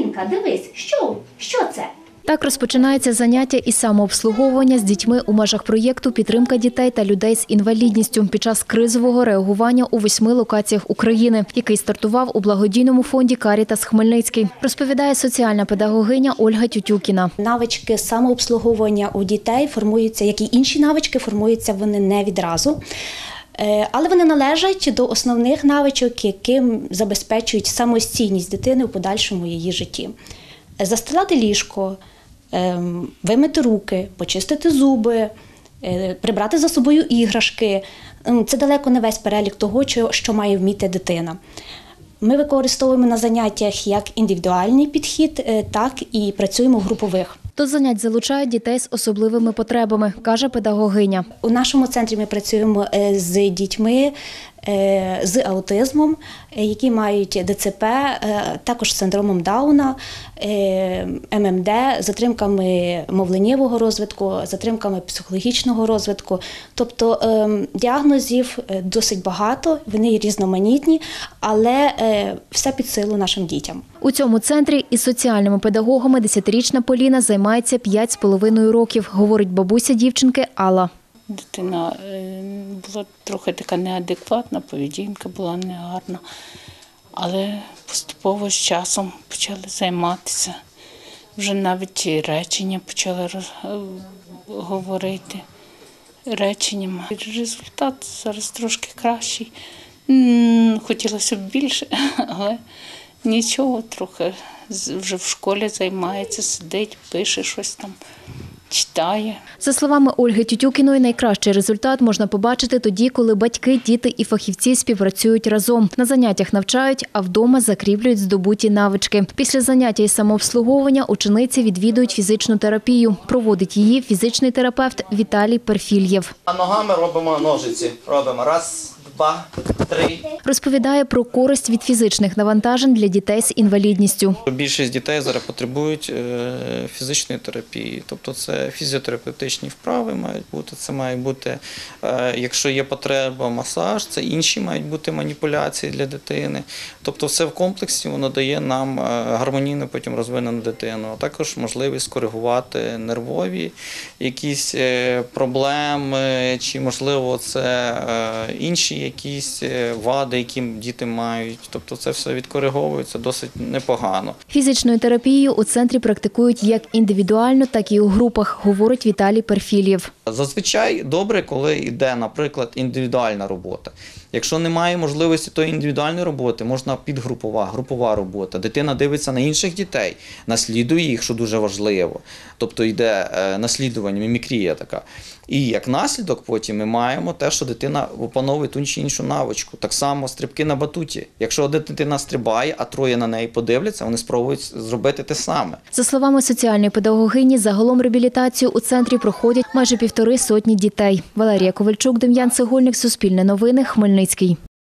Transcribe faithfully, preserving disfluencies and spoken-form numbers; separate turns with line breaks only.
Алінка, дивись, що, що це?
Так розпочинається заняття із самообслуговування з дітьми у межах проєкту «Підтримка дітей та людей з інвалідністю» під час кризового реагування у восьми локаціях України, який стартував у благодійному фонді «Карітас Хмельницький», розповідає соціальна педагогиня Ольга Тютюкіна.
Навички самообслуговування у дітей формуються, як і інші навички, формуються вони не відразу. Але вони належать до основних навичок, яким забезпечують самостійність дитини у подальшому її житті. Застилати ліжко, вимити руки, почистити зуби, прибрати за собою іграшки – це далеко не весь перелік того, що має вміти дитина. Ми використовуємо на заняттях як індивідуальний підхід, так і працюємо в групових.
До занять залучають дітей з особливими потребами, каже педагогиня.
У нашому центрі ми працюємо з дітьми з аутизмом, які мають Д Ц П, також з синдромом Дауна, М М Д, затримками мовленнєвого розвитку, затримками психологічного розвитку. Тобто діагнозів досить багато, вони різноманітні, але все під силу нашим дітям.
У цьому центрі із соціальними педагогами десятирічна Поліна займається п'ять з половиною років, говорить бабуся дівчинки Алла.
Дитина була трохи така неадекватна, поведінка була негарна, але поступово з часом почали займатися. Вже навіть речення почали говорити реченнями. Результат зараз трошки кращий. Хотілося б більше, але нічого, трохи вже в школі займається, сидить, пише щось там. Читає.
За словами Ольги Тютюкіної, найкращий результат можна побачити тоді, коли батьки, діти і фахівці співпрацюють разом. На заняттях навчають, а вдома закріплюють здобуті навички. Після заняття із самообслуговування учениці відвідують фізичну терапію. Проводить її фізичний терапевт Віталій Перфільєв.
А ногами робимо ножиці. Робимо раз, два, три.
Розповідає про користь від фізичних навантажень для дітей з інвалідністю.
Більшість дітей зараз потребують фізичної терапії, тобто це фізіотерапевтичні вправи мають бути, це має бути, якщо є потреба, масаж, це інші мають бути маніпуляції для дитини. Тобто все в комплексі воно дає нам гармонійно потім розвинену дитину, а також можливість коригувати нервові якісь проблеми, чи можливо це інші якісь вади, які діти мають. Тобто це все відкориговується досить непогано.
Фізичною терапією у центрі практикують як індивідуально, так і у групах, говорить Віталій Перфільєв.
Зазвичай добре, коли йде, наприклад, індивідуальна робота. Якщо немає можливості тої індивідуальної роботи, можна підгрупова, групова робота. Дитина дивиться на інших дітей, наслідує їх, що дуже важливо. Тобто йде наслідування, мімікрія така. І як наслідок потім ми маємо те, що дитина опановує ту чи іншу навичку. Так само стрибки на батуті. Якщо одна дитина стрибає, а троє на неї подивляться, вони спробують зробити те саме.
За словами соціальної педагогині, загалом реабілітацію у центрі проходять майже півтори сотні дітей. Валерія Ковальчук, Дем'ян Цегольник, Суспільне новини, Хмельницький.